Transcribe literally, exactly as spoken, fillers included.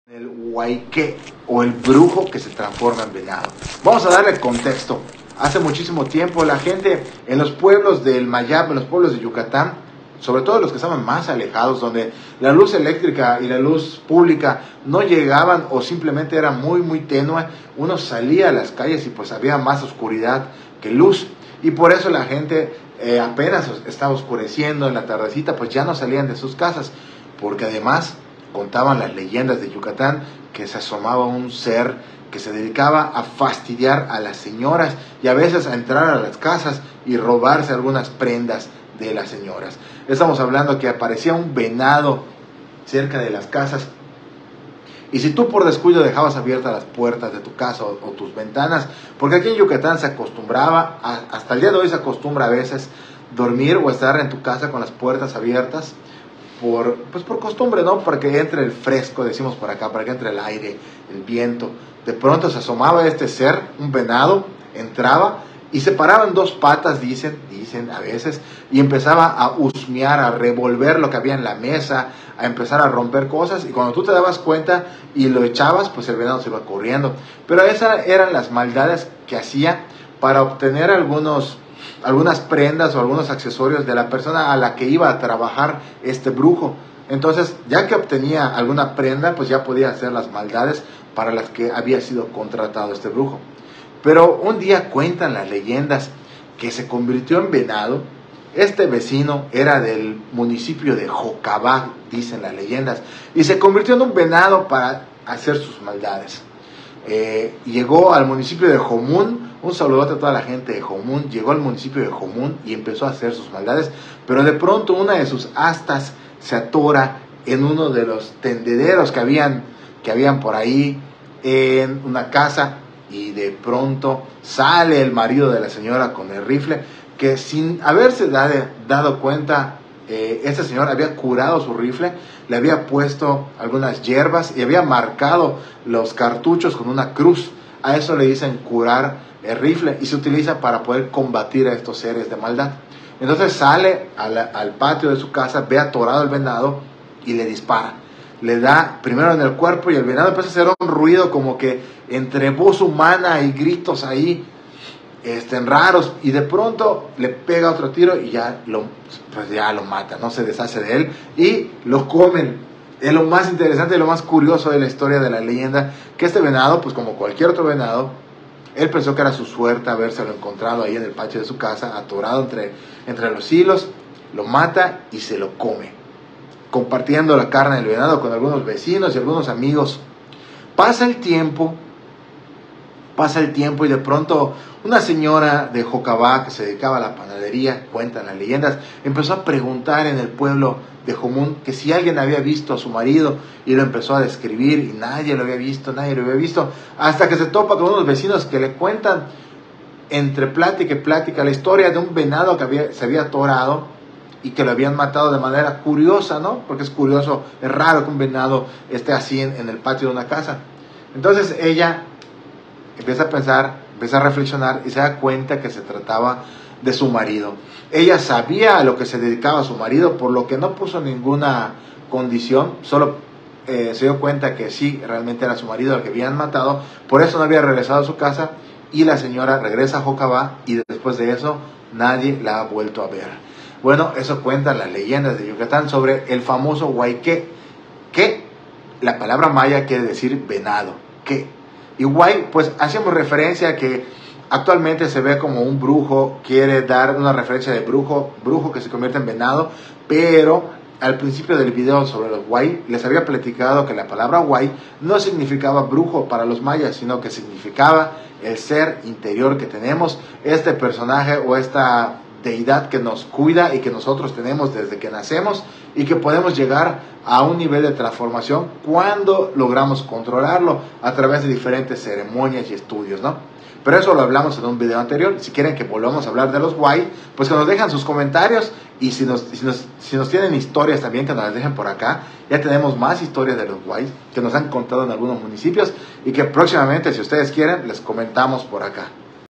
El huayque o el brujo que se transforma en venado. Vamos a darle contexto. Hace muchísimo tiempo la gente en los pueblos del Mayab, en los pueblos de Yucatán, sobre todo los que estaban más alejados, donde la luz eléctrica y la luz pública no llegaban o simplemente era muy muy tenue, uno salía a las calles y pues había más oscuridad que luz. Y por eso la gente eh, apenas estaba oscureciendo en la tardecita, pues ya no salían de sus casas, porque además contaban las leyendas de Yucatán que se asomaba un ser que se dedicaba a fastidiar a las señoras y a veces a entrar a las casas y robarse algunas prendas de las señoras. Estamos hablando que aparecía un venado cerca de las casas, y si tú por descuido dejabas abiertas las puertas de tu casa o, o tus ventanas, porque aquí en Yucatán se acostumbraba, a, hasta el día de hoy se acostumbra a veces dormir o estar en tu casa con las puertas abiertas, por, pues por costumbre, ¿no? Para que entre el fresco, decimos por acá, para que entre el aire, el viento. De pronto se asomaba este ser, un venado, entraba y se paraba en dos patas, dicen, dicen a veces, y empezaba a husmear, a revolver lo que había en la mesa, a empezar a romper cosas, y cuando tú te dabas cuenta y lo echabas, pues el venado se iba corriendo. Pero esas eran las maldades que hacía para obtener algunos... algunas prendas o algunos accesorios de la persona a la que iba a trabajar este brujo. Entonces, ya que obtenía alguna prenda, pues ya podía hacer las maldades para las que había sido contratado este brujo. Pero un día cuentan las leyendas que se convirtió en venado. Este vecino era del municipio de Jocabá, dicen las leyendas, y se convirtió en un venado para hacer sus maldades. Eh, llegó al municipio de Jomún, un saludote a toda la gente de Jomún, llegó al municipio de Jomún y empezó a hacer sus maldades, pero de pronto una de sus astas se atora en uno de los tendederos que habían, que habían por ahí en una casa, y de pronto sale el marido de la señora con el rifle, que sin haberse dado, dado cuenta, eh, este señor había curado su rifle, le había puesto algunas hierbas y había marcado los cartuchos con una cruz. A eso le dicen curar el rifle, y se utiliza para poder combatir a estos seres de maldad. Entonces sale al, al patio de su casa, ve atorado el venado y le dispara. Le da primero en el cuerpo y el venado empieza a hacer un ruido como que entre voz humana y gritos ahí este, raros, y de pronto le pega otro tiro y ya lo, pues ya lo mata, no se deshace de él y lo comen. Es lo más interesante y lo más curioso de la historia de la leyenda, que este venado, pues como cualquier otro venado, él pensó que era su suerte habérselo encontrado ahí en el patio de su casa, atorado entre, entre los hilos, lo mata y se lo come, compartiendo la carne del venado con algunos vecinos y algunos amigos. Pasa el tiempo, pasa el tiempo y de pronto una señora de Jocabá que se dedicaba a la panadería, cuentan las leyendas, empezó a preguntar en el pueblo de Jomún que si alguien había visto a su marido, y lo empezó a describir y nadie lo había visto, nadie lo había visto, hasta que se topa con unos vecinos que le cuentan entre plática y plática la historia de un venado que había, se había atorado y que lo habían matado de manera curiosa, ¿no? Porque es curioso, es raro que un venado esté así en, en el patio de una casa. Entonces ella empieza a pensar, empieza a reflexionar y se da cuenta que se trataba de su marido. Ella sabía a lo que se dedicaba su marido, por lo que no puso ninguna condición, solo eh, se dio cuenta que sí, realmente era su marido al que habían matado, por eso no había regresado a su casa, y la señora regresa a Jocabá y después de eso nadie la ha vuelto a ver. Bueno, eso cuentan las leyendas de Yucatán sobre el famoso huayque, que la palabra maya quiere decir venado, que y guay, pues hacemos referencia a que actualmente se ve como un brujo, quiere dar una referencia de brujo, brujo que se convierte en venado, pero al principio del video sobre los guay, les había platicado que la palabra guay no significaba brujo para los mayas, sino que significaba el ser interior que tenemos, este personaje o esta deidad que nos cuida y que nosotros tenemos desde que nacemos, y que podemos llegar a un nivel de transformación cuando logramos controlarlo a través de diferentes ceremonias y estudios, ¿no? Pero eso lo hablamos en un video anterior. Si quieren que volvamos a hablar de los guay, pues que nos dejan sus comentarios, y si nos, si nos, si nos tienen historias también, que nos las dejen por acá. Ya tenemos más historias de los guay que nos han contado en algunos municipios y que próximamente, si ustedes quieren, les comentamos por acá.